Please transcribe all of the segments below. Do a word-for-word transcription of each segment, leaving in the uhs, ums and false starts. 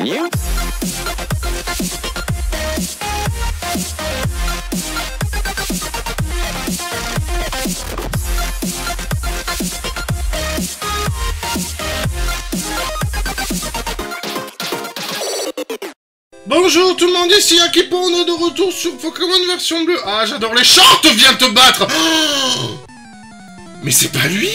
you? Bonjour tout le monde, ici Akipo, on est de retour sur Pokémon version bleue. Ah, j'adore les shorts, viens te battre. Oh, mais c'est pas lui.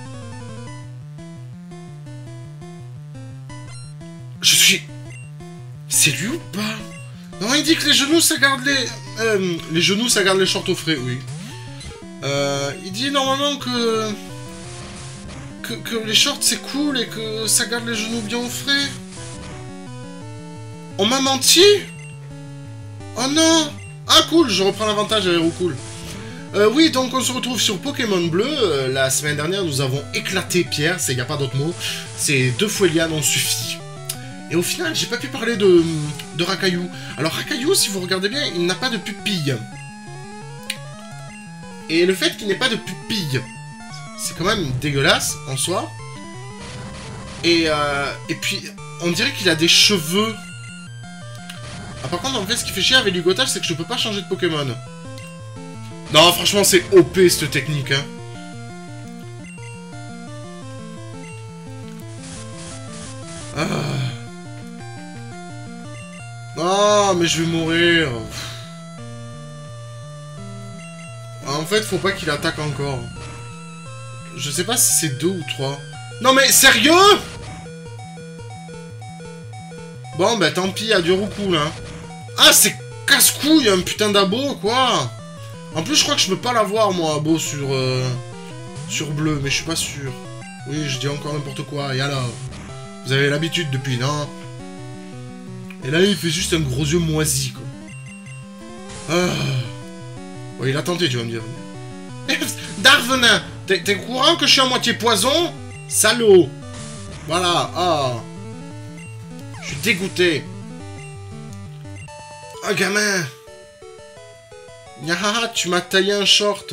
Je suis... C'est lui ou pas? Non, il dit que les genoux, ça garde les... Euh, les genoux, ça garde les shorts au frais, oui. Euh, il dit normalement que... que... Que les shorts, c'est cool et que ça garde les genoux bien au frais. On m'a menti? Oh non! Ah cool, je reprends l'avantage aéro cool. Euh, oui, donc on se retrouve sur Pokémon Bleu. Euh, la semaine dernière, nous avons éclaté Pierre, il n'y a pas d'autre mot. C'est deux fois Liane, on suffit. Et au final, j'ai pas pu parler de, de Rakaillou. Alors Rakaillou, si vous regardez bien, il n'a pas de pupille. Et le fait qu'il n'ait pas de pupille, c'est quand même dégueulasse en soi. Et, euh, et puis, on dirait qu'il a des cheveux. Ah, par contre, en fait, ce qui fait chier avec Lugotage, c'est que je peux pas changer de Pokémon. Non, franchement, c'est O P, cette technique, hein. Ah. Ah, mais je vais mourir. En fait, faut pas qu'il attaque encore. Je sais pas si c'est deux ou trois. Non, mais sérieux? Bon, bah tant pis, adieu Roucoule, hein. Ah, c'est casse-couille, un putain d'abo, quoi. En plus, je crois que je peux pas l'avoir, moi, abo, sur... Euh, sur bleu, mais je suis pas sûr. Oui, je dis encore n'importe quoi, et alors? Vous avez l'habitude depuis, non? Et là, il fait juste un gros yeux moisi, quoi. Ah. Bon, il a tenté, tu vas me dire. Darvenin, t'es au courant que je suis à moitié poison? Salaud. Voilà, ah. Je suis dégoûté. Oh, gamin. Yahaha, tu m'as taillé un short.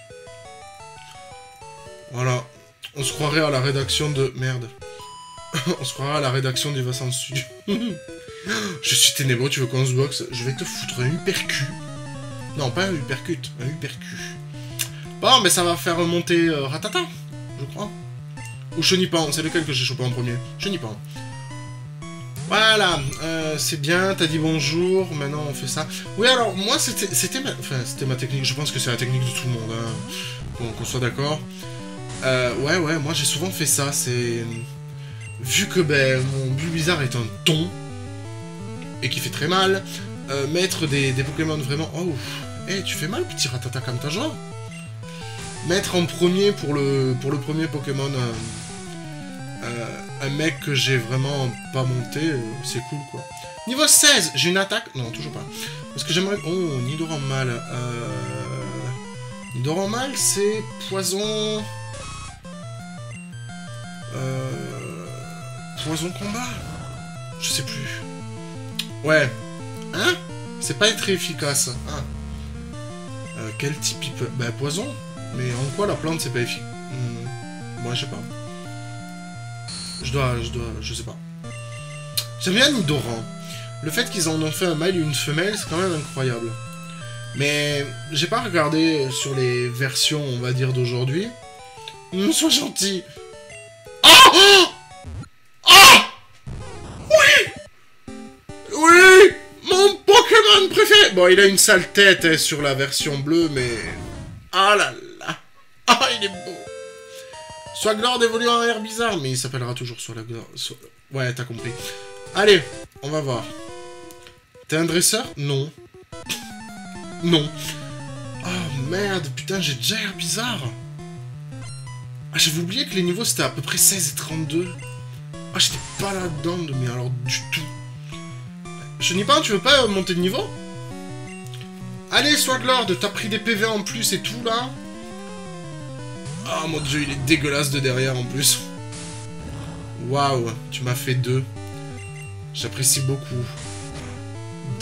Voilà. On se croirait à la rédaction de... Merde. On se croirait à la rédaction du Vincent Studio. Je suis ténébreux, tu veux qu'on se boxe? Je vais te foutre un hypercu. Non, pas un hypercut, un hypercu. Bon, mais ça va faire remonter euh, Ratata, je crois. Ou Chenipan, c'est lequel que j'ai chopé en premier? Chenipan. Voilà, euh, c'est bien, t'as dit bonjour, maintenant on fait ça. Oui, alors, moi, c'était ma... Enfin, c'était ma technique, je pense que c'est la technique de tout le monde, hein, qu'on qu'on soit d'accord. Euh, ouais, ouais, moi j'ai souvent fait ça, c'est... Vu que, ben, mon Bulbizarre est un ton, et qui fait très mal, euh, mettre des, des Pokémon vraiment... Oh, hé, hey, tu fais mal, petit Ratata, comme ta joie. Mettre en premier, pour le, pour le premier Pokémon... Euh, Euh, un mec que j'ai vraiment pas monté, euh, c'est cool, quoi. Niveau seize, j'ai une attaque... Non, toujours pas. Parce que j'aimerais... Oh, Nidoran Mal. Euh... Nidoran Mal, c'est poison... Euh... Poison combat? Je sais plus. Ouais. Hein? C'est pas très efficace. Ah. Euh, quel type il peut... Bah, poison. Mais en quoi la plante, c'est pas efficace? Hmm. Moi, je sais pas. Je dois, je dois, je sais pas. J'aime bien Nidoran. Le fait qu'ils en ont fait un mâle et une femelle, c'est quand même incroyable. Mais j'ai pas regardé sur les versions, on va dire, d'aujourd'hui. Mmh, sois gentil. Oh, oh, oh, oui, oui, mon Pokémon préféré. Bon, il a une sale tête hein, sur la version bleue, mais... Ah là là. Ah, il est beau. Swaglord évolue en air bizarre, mais il s'appellera toujours Swaglord. So... Ouais, t'as compris. Allez, on va voir. T'es un dresseur? Non. Non. Oh merde, putain, j'ai déjà air bizarre. Ah, j'avais oublié que les niveaux c'était à peu près seize et trente-deux. Ah, j'étais pas là-dedans, mais alors du tout. Chenipan, tu veux pas monter de niveau? Allez, Swaglord, t'as pris des P V en plus et tout là. Oh mon dieu, il est dégueulasse de derrière en plus. Waouh, tu m'as fait deux. J'apprécie beaucoup. Die.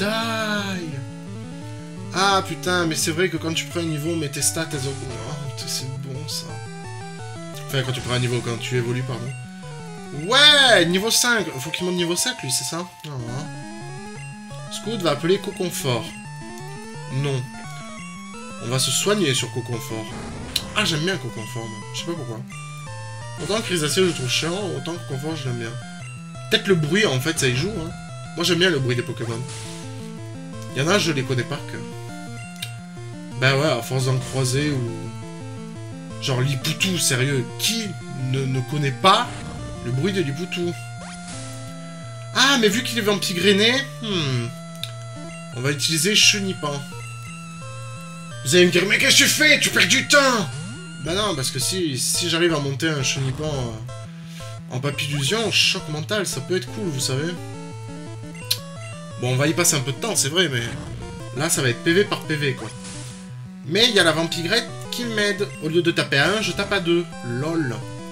Ah putain, mais c'est vrai que quand tu prends un niveau, mais tes stats, elles ont... Oh, c'est bon ça. Enfin, quand tu prends un niveau, quand tu évolues, pardon. Ouais, niveau cinq. Faut qu'il monte niveau sept, lui, c'est ça? Ah, hein. Scout va appeler Coconfort. Non. On va se soigner sur Coconfort. Ah, j'aime bien Coconfort, moi. Je sais pas pourquoi. Autant que Chrysacier, je trouve chiant, autant que Coconfort, je l'aime bien. Peut-être le bruit, en fait, ça y joue, hein. Moi, j'aime bien le bruit des Pokémon. Il y en a, je les connais par cœur. Ben ouais, à force d'en croiser, ou... Genre Lipoutou, sérieux. Qui ne, ne connaît pas le bruit de Lipoutou? Ah, mais vu qu'il est vampigréné, hmm, on va utiliser Chenipan. Vous allez me dire, mais qu'est-ce que tu fais? Tu perds du temps! Bah non, parce que si, si j'arrive à monter un Chenipan euh, en papillusion, choc mental, ça peut être cool, vous savez. Bon, on va y passer un peu de temps, c'est vrai, mais là, ça va être P V par P V, quoi. Mais il y a la vampigrette qui m'aide. Au lieu de taper à un, je tape à deux. Lol.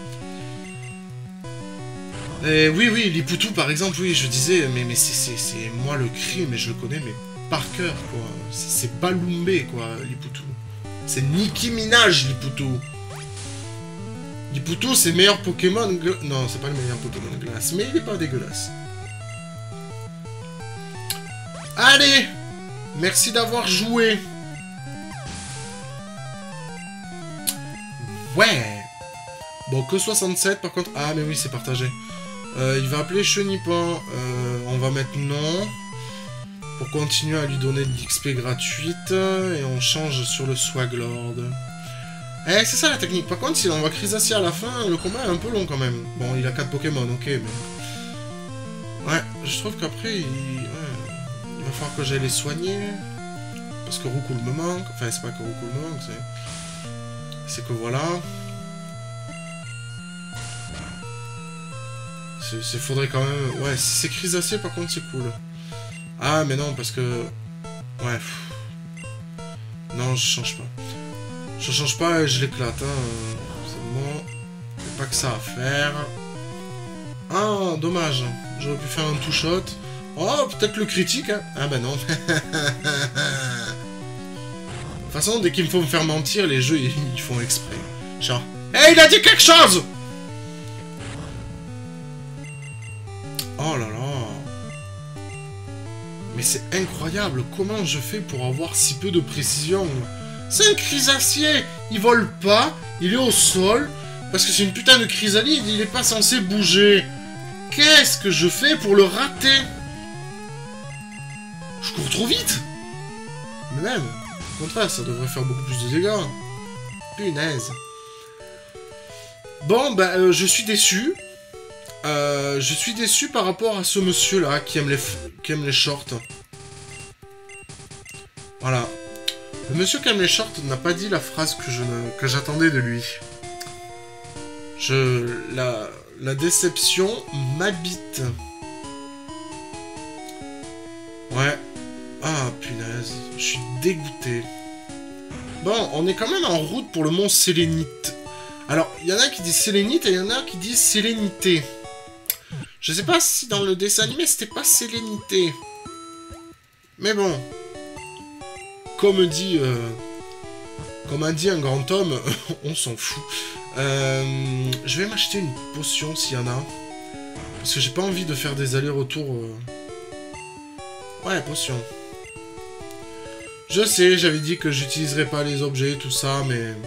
Et oui, oui, Lipoutou, par exemple, oui, je disais, mais, mais c'est moi le cri, mais je le connais, mais par cœur, quoi. C'est Balumbé, quoi, Lipoutou. C'est Nicki Minaj, Lipoutou. Lipoutou, c'est le meilleur Pokémon... Non, c'est pas le meilleur Pokémon glace, mais il est pas dégueulasse. Allez! Merci d'avoir joué. Ouais. Bon, que soixante-sept, par contre... Ah, mais oui, c'est partagé. Euh, il va appeler Chenipan. Euh, on va mettre non. Pour continuer à lui donner de l'X P gratuite. Et on change sur le Swaglord. Eh, c'est ça la technique. Par contre, si on va Chrysacier à la fin, le combat est un peu long quand même. Bon, il a quatre Pokémon, ok, mais... Ouais, je trouve qu'après, il... Ouais, il va falloir que j'aille les soigner. Parce que Roucoule me manque. Enfin, c'est pas que Roucoule me manque, c'est... C'est que voilà... C'est faudrait quand même... Ouais, si c'est Chrysacier, par contre, c'est cool. Ah, mais non, parce que... Ouais. Non, je change pas. Je change pas et je l'éclate, hein. C'est bon. Il pas que ça à faire. Ah, dommage. J'aurais pu faire un two-shot. Oh, peut-être le critique, hein. Ah, bah non. De toute façon, dès qu'il me faut me faire mentir, les jeux, ils, ils font exprès. Genre... Hey, il a dit quelque chose! Oh là là. Mais c'est incroyable, comment je fais pour avoir si peu de précision? C'est un Chrysacier, il vole pas, il est au sol, parce que c'est une putain de chrysalide, il est pas censé bouger. Qu'est-ce que je fais pour le rater? Je cours trop vite. Mais même, au contraire, ça devrait faire beaucoup plus de dégâts. Punaise. Bon, bah, euh, je suis déçu. Euh, je suis déçu par rapport à ce monsieur-là qui aime les qui aime les shorts. Voilà. Le monsieur qui aime les shorts n'a pas dit la phrase que je ne, que j'attendais de lui. Je... La, la déception m'habite. Ouais. Ah, punaise. Je suis dégoûté. Bon, on est quand même en route pour le mont Sélénite. Alors, il y en a qui disent Sélénite et il y en a qui disent Sélénité. Je sais pas si dans le dessin animé c'était pas Sélénité. Mais bon. Comme dit... Euh, comme a dit un grand homme, on s'en fout. Euh, je vais m'acheter une potion s'il y en a. Parce que j'ai pas envie de faire des allers-retours... Euh... Ouais, potion. Je sais, j'avais dit que j'utiliserais pas les objets, tout ça, mais...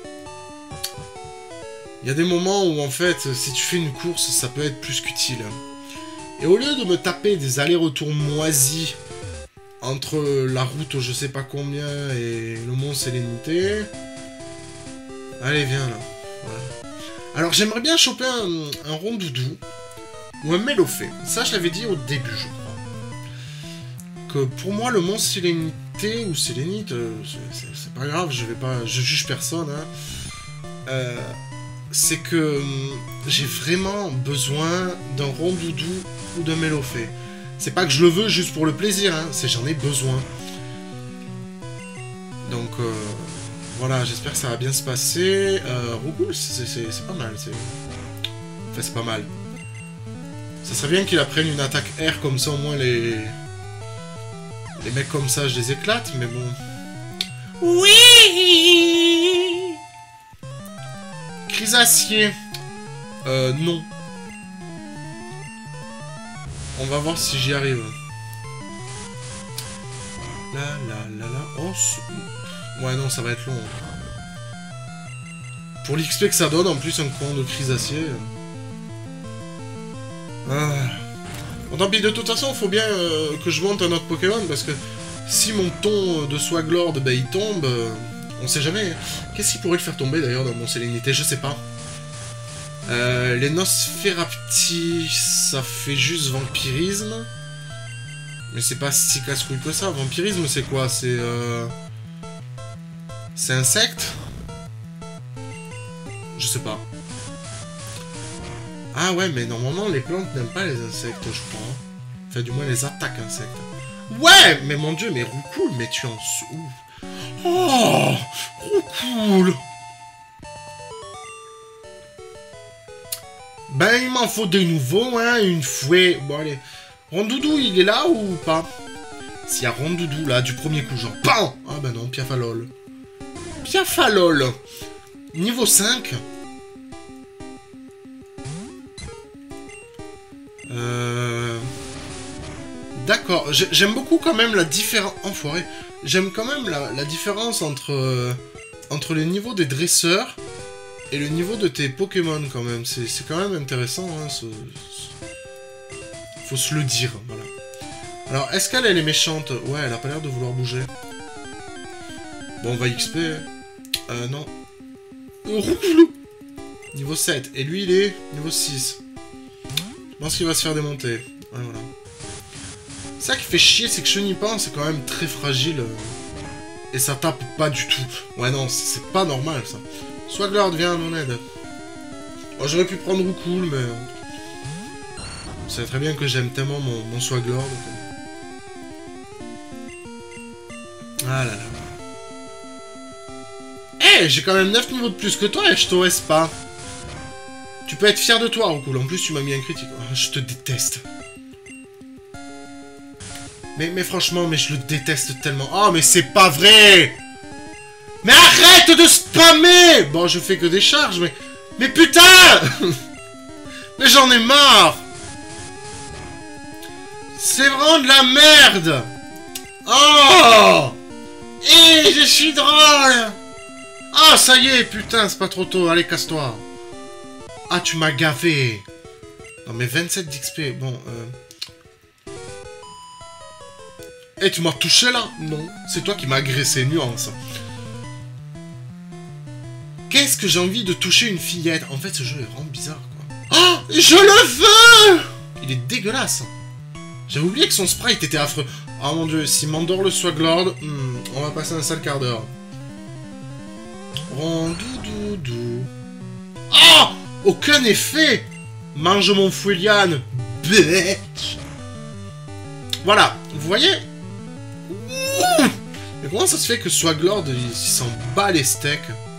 Il y a des moments où, en fait, si tu fais une course, ça peut être plus qu'utile. Et au lieu de me taper des allers-retours moisis entre la route je sais pas combien et le mont Sélénité... Allez, viens, là. Voilà. Alors, j'aimerais bien choper un, un rondoudou ou un mélofée. Ça, je l'avais dit au début, je crois. Que pour moi, le mont Sélénité ou Sélénite, euh, c'est pas grave, je vais pas... Je juge personne, hein. Euh... c'est que j'ai vraiment besoin d'un rondoudou ou d'un mélofée. C'est pas que je le veux juste pour le plaisir, hein, c'est j'en ai besoin. Donc euh, voilà, j'espère que ça va bien se passer. Euh, Roucoule, c'est pas mal. Enfin, c'est pas mal. Ça serait bien qu'il apprenne une attaque air, comme ça au moins les... Les mecs comme ça, je les éclate, mais bon... Oui. Chrysacier. Euh, non. On va voir si j'y arrive. Là, là, là, là. Oh, ouais, non, ça va être long. Pour l'X P que ça donne, en plus, un con de Chrysacier. Ah. Bon, tant pis, de toute façon, il faut bien euh, que je monte un autre Pokémon, parce que si mon ton de Swaglord, ben, il tombe, euh, on sait jamais. Qu'est-ce qui pourrait le faire tomber, d'ailleurs, dans mon Sélénité? Je sais pas. Euh, les Nosferapti, ça fait juste vampirisme. Mais c'est pas si casse-couille que ça. Vampirisme, c'est quoi? C'est... Euh... C'est insecte? Je sais pas. Ah ouais, mais normalement, les plantes n'aiment pas les insectes, je crois. Enfin, du moins, les attaques insectes. Ouais, mais mon dieu, mais Roucoule, mais tu en... Ouh. Oh, Roucoule. Ben, il m'en faut des nouveaux, hein, une fouet. Bon, allez. Rondoudou, il est là ou pas? S'il y a Rondoudou, là, du premier coup, genre, PAM! Ah ben non, Piafalol. Piafalol. Niveau cinq. Euh... D'accord. J'aime beaucoup quand même la différence... Enfoiré. J'aime quand même la, la différence entre... Euh, entre les niveaux des dresseurs et le niveau de tes Pokémon, quand même. C'est quand même intéressant, hein, ce... Faut se le dire, voilà. Alors, est-ce qu'elle, elle est méchante? Ouais, elle a pas l'air de vouloir bouger. Bon, on va X P. Euh, non. Roucoulou. Niveau sept. Et lui, il est niveau six. Je pense qu'il va se faire démonter. Ouais, voilà. Ça qui fait chier, c'est que Chenipan, c'est quand même très fragile. Et ça tape pas du tout. Ouais, non, c'est pas normal, ça. Swaglord, viens à mon aide. Oh, j'aurais pu prendre Roucoule, mais... Vous savez très bien que j'aime tellement mon, mon Swaglord. Ah là là. Eh, hey, j'ai quand même neuf niveaux de plus que toi et je t'o S pas. Tu peux être fier de toi, Roucoule. En plus, tu m'as mis un critique. Oh, je te déteste. Mais, mais franchement, mais je le déteste tellement. Oh, mais c'est pas vrai! Mais arrête de spammer! Bon, je fais que des charges, mais... Mais putain! Mais j'en ai marre! C'est vraiment de la merde! Oh! Eh, je suis drôle! Ah, ça y est, putain, c'est pas trop tôt. Allez, casse-toi. Ah, tu m'as gavé. Non, mais vingt-sept d'X P, bon, euh... Eh, hey, tu m'as touché, là? Non, c'est toi qui m'as agressé, nuance. Qu'est-ce que j'ai envie de toucher une fillette? En fait, ce jeu est vraiment bizarre, quoi. Oh, je le veux! Il est dégueulasse. J'avais oublié que son sprite était affreux. Oh mon dieu, si m'endort le Swaglord, hmm, on va passer un sale quart d'heure. Rondoudoudou. Oh! Aucun effet! Mange mon Fouiliane, bitch! Voilà, vous voyez? Ouh! Mais comment ça se fait que Swaglord, il s'en bat les steaks?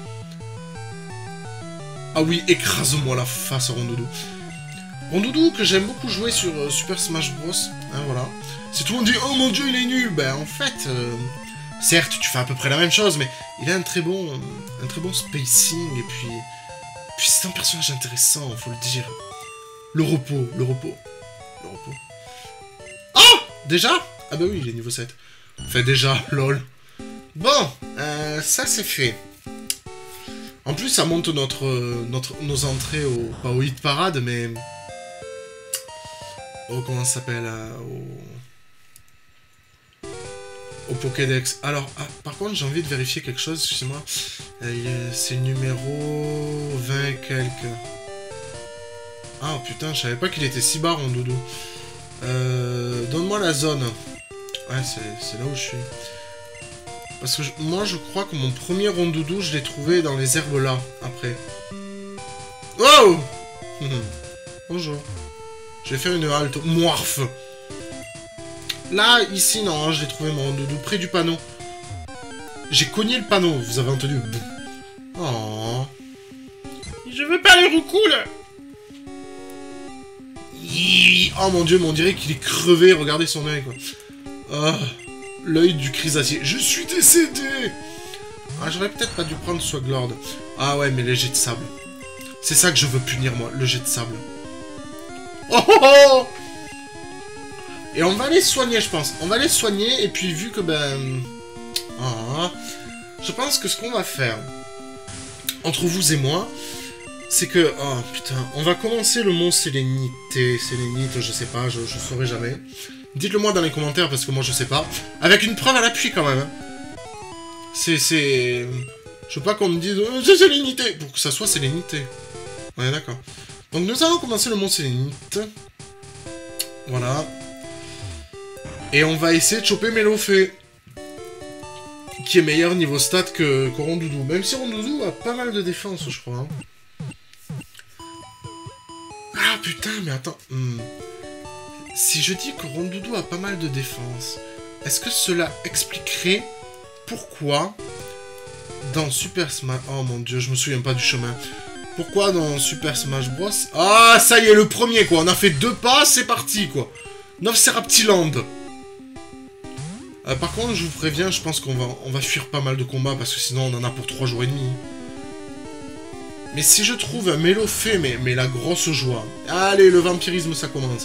Ah oui, écrase-moi la face, Rondoudou. Rondoudou, que j'aime beaucoup jouer sur euh, Super Smash Bros. Hein, voilà. Si tout le monde dit « Oh mon dieu, il est nul !» Ben, en fait, euh, certes, tu fais à peu près la même chose, mais il a un très bon, un très bon spacing, et puis... Puis c'est un personnage intéressant, faut le dire. Le repos, le repos, le repos. Oh! Déjà? Ah bah oui, il est niveau sept. Enfin, déjà, lol. Bon, euh, ça c'est fait. En plus, ça monte notre, notre, nos entrées au... Pas au hit parade, mais... Oh, comment ça s'appelle euh, au... au Pokédex. Alors, ah, par contre, j'ai envie de vérifier quelque chose, excusez-moi. Euh, c'est le numéro vingt et quelques. Ah, putain, je savais pas qu'il était si bas, Rondoudou. Euh, Donne-moi la zone. Ouais, c'est là où je suis. Parce que je, moi, je crois que mon premier Rondoudou, je l'ai trouvé dans les herbes là, après. Oh! Bonjour. Je vais faire une halte. Moirf! Là, ici, non, hein, je l'ai trouvé mon Rondoudou, près du panneau. J'ai cogné le panneau, vous avez entendu? Oh. Je veux pas les Roucoule! Oh mon dieu, mais on dirait qu'il est crevé, regardez son œil, quoi. Oh. L'œil du Chrysacier. Je suis décédé! Ah, j'aurais peut-être pas dû prendre Swaglord. Ah ouais, mais les jets de sable. C'est ça que je veux punir, moi, le jet de sable. Oh oh oh! Et on va aller soigner, je pense. On va aller soigner, et puis vu que, ben... Ah, je pense que ce qu'on va faire, entre vous et moi, c'est que... Oh, putain. On va commencer le mont Sélénité. Sélénite, je sais pas, je, je saurai jamais. Dites-le moi dans les commentaires, parce que moi, je sais pas. Avec une preuve à l'appui, quand même. Hein. C'est... c'est... Je veux pas qu'on me dise euh, c'est Sélénité, pour que ça soit Sélénité. Ouais, d'accord. Donc nous allons commencer le mont Sélénite. Voilà. Et on va essayer de choper Mélofée. Qui est meilleur niveau stat que, que Rondoudou. Même si Rondoudou a pas mal de défense, je crois. Hein. Ah putain, mais attends. Hmm. Si je dis que Rondoudou a pas mal de défense, est-ce que cela expliquerait pourquoi... Dans Super Smash... Oh mon dieu, je me souviens pas du chemin. Pourquoi dans Super Smash Bros... Ah, ça y est, le premier, quoi. On a fait deux pas, c'est parti, quoi. Novceraptiland. Euh, par contre, je vous préviens, je pense qu'on va, on va fuir pas mal de combats, parce que sinon, on en a pour trois jours et demi. Mais si je trouve un Mélofée, mais, mais la grosse joie... Allez, le vampirisme, ça commence.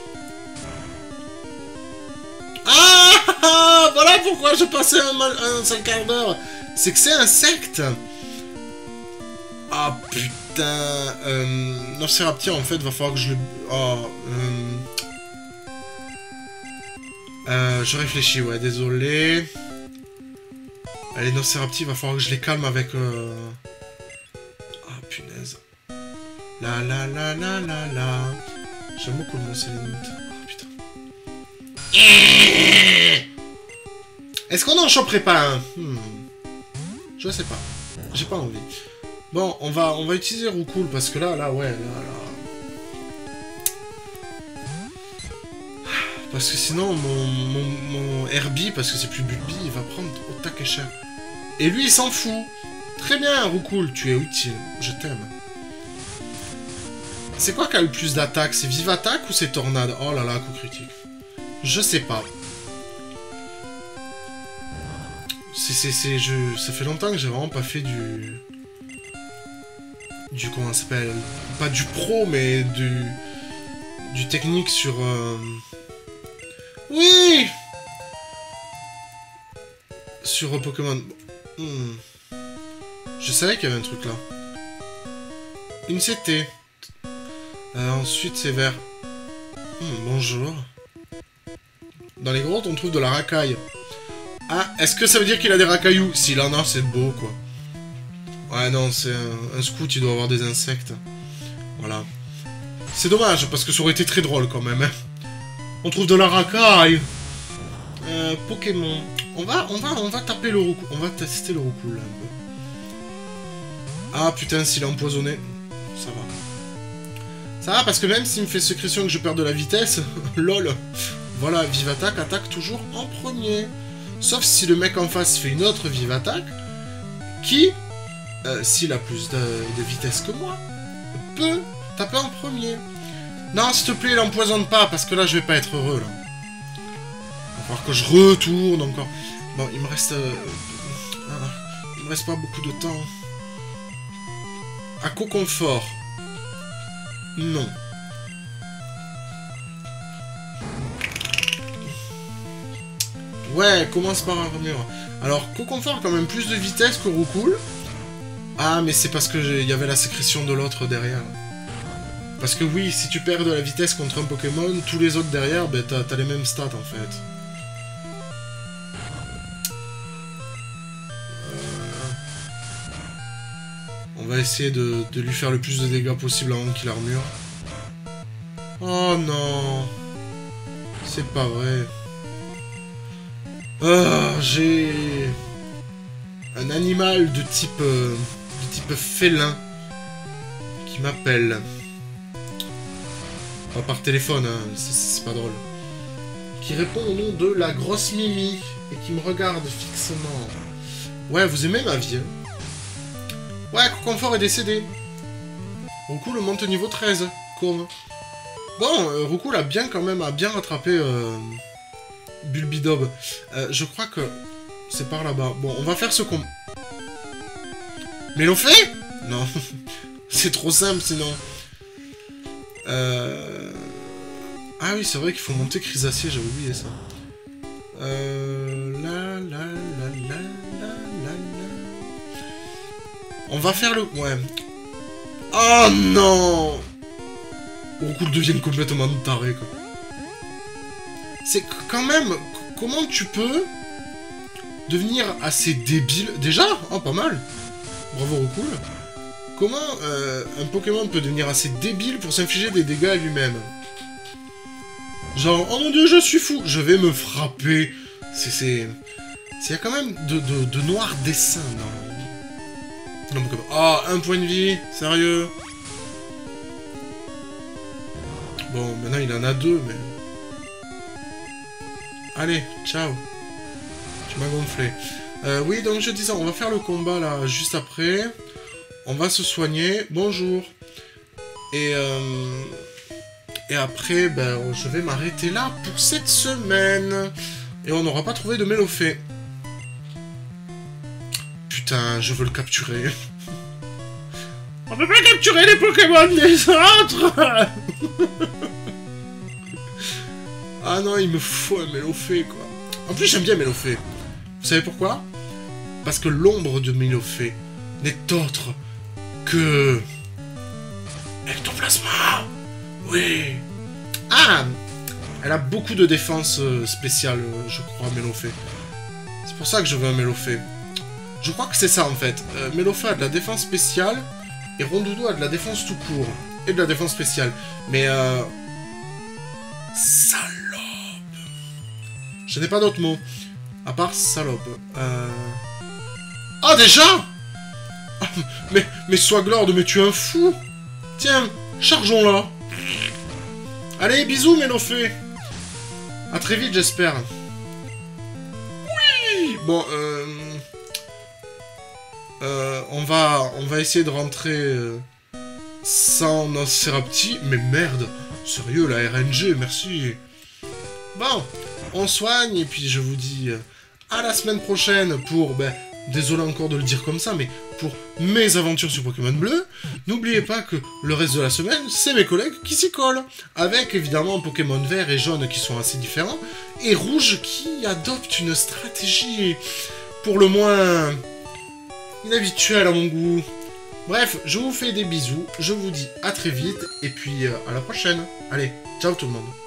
Ah, voilà pourquoi je passais un, un cinq quarts d'heure. C'est que c'est un secte. Ah putain. Euh, Novceraptia, en fait, va falloir que je le... Oh, euh... Euh, je réfléchis, ouais, désolé. Allez, Novceraptia, va falloir que je les calme avec... Euh... Ah, punaise. La la la la la la. J'aime beaucoup le mot Sélénite. Oh, putain. Est-ce qu'on en choperait pas un hmm. Je sais pas. J'ai pas envie. Bon, on va, on va utiliser Roucoule parce que là, là, ouais, là, là... Parce que sinon, mon, mon, mon Herbie, parce que c'est plus Bulbi, il va prendre au taquet cher. Et lui, il s'en fout. Très bien, Roucoule, tu es utile. Je t'aime. C'est quoi qui a le plus d'attaque? C'est Vive Attaque ou c'est Tornade? Oh là là, coup critique. Je sais pas. C'est, c'est, c'est, je... Ça fait longtemps que j'ai vraiment pas fait du... Du, comment ça s'appelle? Pas du pro, mais du... Du technique sur... Euh... Oui! Sur Pokémon... Hmm. Je savais qu'il y avait un truc là. Une C T. Euh, ensuite, c'est vers... Hmm, bonjour. Dans les grottes, on trouve de la racaille. Ah, est-ce que ça veut dire qu'il a des racailloux? S'il en a, c'est beau, quoi. Ouais, non, c'est un, un scout, il doit avoir des insectes. Voilà. C'est dommage, parce que ça aurait été très drôle, quand même. Hein. On trouve de la racaille. Euh, Pokémon. On va, on va, on va taper le Roucoule. On va tester le Roucoule, là, un peu. Ah, putain, s'il est empoisonné. Ça va. Ça va, parce que même s'il me fait sécrétion que je perds de la vitesse, lol. Voilà, Vive Attaque attaque toujours en premier. Sauf si le mec en face fait une autre Vive Attaque, qui, euh, s'il a plus de, de vitesse que moi, peut taper en premier. Non, s'il te plaît, l'empoisonne pas, parce que là, je vais pas être heureux, là. Il va falloir que je retourne encore. Bon, il me reste... Euh, euh, il me reste pas beaucoup de temps. À Coconfort. Non. Ouais, commence par armure. Alors, Coconfort a quand même plus de vitesse que Roucoule. Ah, mais c'est parce qu'il y avait la sécrétion de l'autre derrière. Parce que oui, si tu perds de la vitesse contre un Pokémon, tous les autres derrière, ben t'as t'as les mêmes stats en fait. Euh... On va essayer de, de lui faire le plus de dégâts possible avant qu'il armure. Oh non. C'est pas vrai. Ah, j'ai un animal de type euh, de type félin qui m'appelle. Pas par téléphone, hein, c'est pas drôle. Qui répond au nom de la grosse Mimi et qui me regarde fixement. Ouais, vous aimez ma vie, hein? Ouais, Coconfort est décédé. Roucoule monte niveau treize. Comme. Bon, euh, Roucoule a bien quand même a bien rattrapé. Euh... Bulbidob. Euh, je crois que c'est par là-bas. Bon, on va faire ce qu'on... Mais l'on fait? Non. C'est trop simple, sinon. Euh... Ah oui, c'est vrai qu'il faut monter Chrysacier, j'avais oublié ça. Euh... La, la, la, la, la, la, la... On va faire le... Ouais. Oh non! Oricule devienne complètement taré, quoi. C'est quand même... Comment tu peux devenir assez débile... Déjà? Oh, pas mal. Bravo, Oricule. Comment euh, un Pokémon peut devenir assez débile pour s'infliger des dégâts à lui-même? Genre, oh mon dieu, je suis fou, je vais me frapper. C'est... c'est... Il y a quand même de, de, de noirs dessins dans... dans Pokémon. Oh, un point de vie, sérieux? Bon, maintenant il en a deux, mais... Allez, ciao. Tu m'as gonflé. Euh, oui, donc je disais, on va faire le combat, là, juste après. On va se soigner. Bonjour. Et... Euh... Et après, ben, je vais m'arrêter là pour cette semaine. Et on n'aura pas trouvé de Mélofée. Putain, je veux le capturer. On peut pas capturer les Pokémon des autres. Ah non, il me faut un Mélofée, quoi. En plus, j'aime bien Mélofée. Vous savez pourquoi? Parce que l'ombre de Mélofée n'est autre que... Ectoplasma. Oui. Ah, elle a beaucoup de défense euh, spéciale, euh, je crois, Mélofée. C'est pour ça que je veux un Mélofée. Je crois que c'est ça, en fait. Euh, Mélofée a de la défense spéciale, et Rondoudou a de la défense tout court. Et de la défense spéciale. Mais, euh... salope. Je n'ai pas d'autres mots. À part salope. Euh... Ah, déjà. Mais, mais Swaglord, mais tu es un fou. Tiens, chargeons-la. Allez, bisous, Mélofée. À très vite, j'espère. Oui. Bon, euh... Euh, on va... On va essayer de rentrer... Euh, sans Nosferapti. Mais merde. Sérieux, la R N G, merci. Bon, on soigne, et puis je vous dis... Euh, à la semaine prochaine pour... Ben, désolé encore de le dire comme ça, mais pour mes aventures sur Pokémon Bleu, n'oubliez pas que le reste de la semaine, c'est mes collègues qui s'y collent. Avec évidemment Pokémon vert et jaune qui sont assez différents, et rouge qui adopte une stratégie pour le moins inhabituelle à mon goût. Bref, je vous fais des bisous, je vous dis à très vite, et puis euh, à la prochaine. Allez, ciao tout le monde.